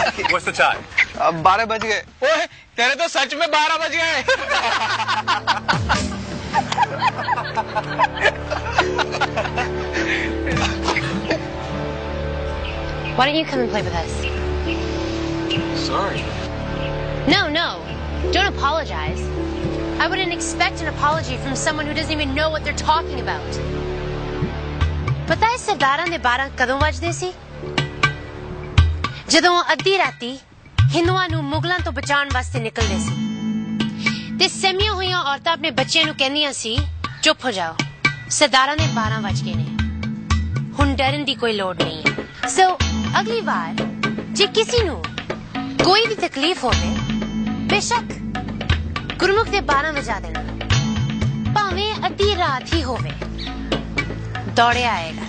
What's the time? 12 बज गए। ओए तेरे तो सच में 12 बज गए। Why don't you come and play with us? Sorry. No. Don't apologize. I wouldn't expect an apology from someone who doesn't even know what they're talking about. पता है सरदारां दे 12 कदों वजदे सी? ਜਦੋਂ ਅੱਧੀ ਰਾਤੀ ਹਿੰਦੂਆਂ ਨੂੰ ਮੁਗਲਾਂ ਤੋਂ ਬਚਾਉਣ ਵਾਸਤੇ ਨਿਕਲਦੇ ਸੀ ਤੇ ਸਹਿਮੀਆਂ ਹੋਈਆਂ ਔਰਤਾਂ ਆਪਣੇ ਬੱਚਿਆਂ ਨੂੰ ਕਹਿੰਦੀਆਂ ਸੀ ਚੁੱਪ ਹੋ ਜਾਓ ਸਰਦਾਰਾਂ ਦੇ 12 ਵਜ ਗਏ ਨੇ ਹੁਣ ਡਰਨ ਦੀ ਕੋਈ ਲੋੜ ਨਹੀਂ ਹੈ ਸੋ ਅਗਲੀ ਵਾਰ ਜੇ ਕਿਸੇ ਨੂੰ ਕੋਈ ਵੀ ਤਕਲੀਫ ਹੋਵੇ ਬੇਸ਼ੱਕ ਗੁਰਮੁਖ ਦੇ 12 ਵਜਾ ਦੇਣਾ ਭਾਵੇਂ ਅੱਧੀ ਰਾਤ ਹੀ ਹੋਵੇ ਦੌੜਿਆ ਆਏਗਾ